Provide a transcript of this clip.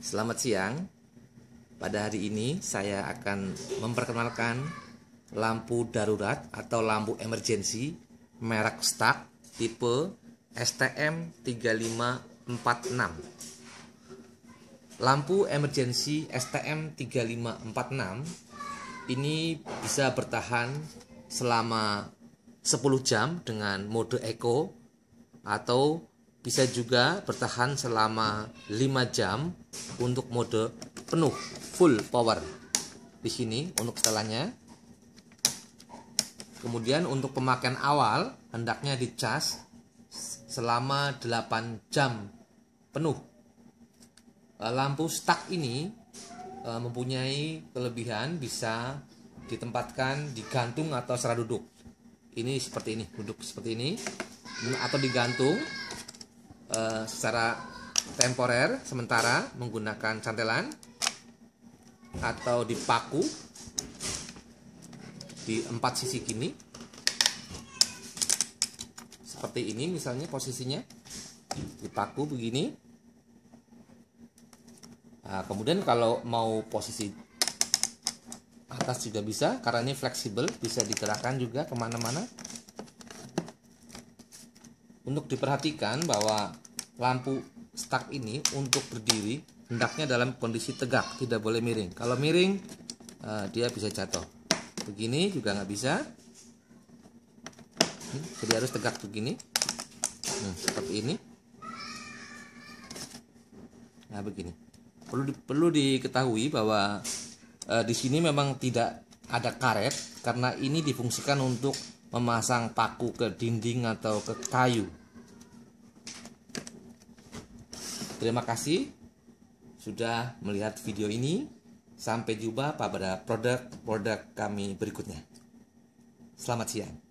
Selamat siang. Pada hari ini saya akan memperkenalkan lampu darurat atau lampu emergency merek Stark tipe STM3546. Lampu emergency STM3546 ini bisa bertahan selama 10 jam dengan mode eco, atau bisa juga bertahan selama 5 jam untuk mode penuh full power. Di sini untuk setelannya. Kemudian untuk pemakaian awal hendaknya dicas selama 8 jam penuh. Lampu Stark ini mempunyai kelebihan bisa ditempatkan digantung atau secara duduk. Ini seperti ini, duduk seperti ini, atau digantung secara temporer sementara menggunakan cantelan, atau dipaku di 4 sisi gini seperti ini. Misalnya posisinya dipaku begini. Nah, kemudian kalau mau posisi atas juga bisa, karena ini fleksibel, bisa digerakkan juga kemana-mana. Untuk diperhatikan bahwa lampu Stark ini untuk berdiri hendaknya dalam kondisi tegak, tidak boleh miring. Kalau miring dia bisa jatuh. Begini juga nggak bisa, jadi harus tegak begini. Seperti ini. Nah begini. Perlu diketahui bahwa di sini memang tidak ada karet, karena ini difungsikan untuk memasang paku ke dinding atau ke kayu. Terima kasih sudah melihat video ini. Sampai jumpa pada produk kami berikutnya. Selamat siang.